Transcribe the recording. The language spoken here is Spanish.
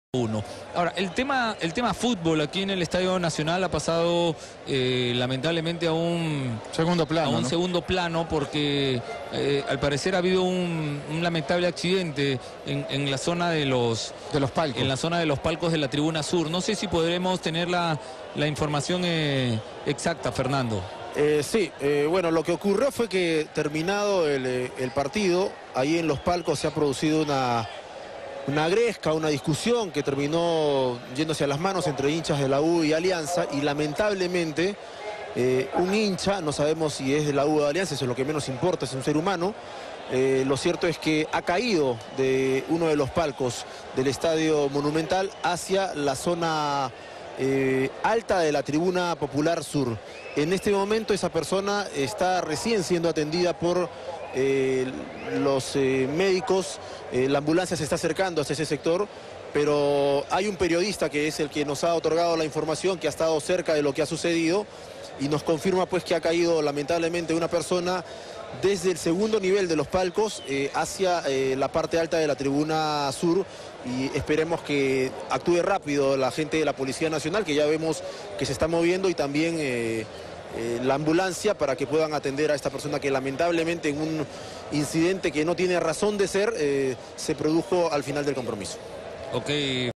1. Ahora, el tema fútbol aquí en el Estadio Nacional ha pasado lamentablemente a un segundo plano, ¿no? segundo plano porque al parecer ha habido un lamentable accidente en la zona de los palcos. En la zona de los palcos de la tribuna sur. No sé si podremos tener la información exacta, Fernando. Sí, bueno, lo que ocurrió fue que terminado el partido, ahí en los palcos se ha producido una gresca, una discusión que terminó yéndose a las manos entre hinchas de la U y Alianza, y lamentablemente un hincha, no sabemos si es de la U o de Alianza, eso es lo que menos importa, es un ser humano. Lo cierto es que ha caído de uno de los palcos del Estadio Monumental hacia la zona alta de la Tribuna Popular Sur. En este momento esa persona está recién siendo atendida por los médicos. La ambulancia se está acercando hacia ese sector, pero hay un periodista que es el que nos ha otorgado la información, que ha estado cerca de lo que ha sucedido y nos confirma pues que ha caído lamentablemente una persona desde el segundo nivel de los palcos hacia la parte alta de la Tribuna Sur, y esperemos que actúe rápido la gente de la Policía Nacional, que ya vemos que se está moviendo, y también la ambulancia, para que puedan atender a esta persona que lamentablemente en un incidente que no tiene razón de ser se produjo al final del compromiso. Ok.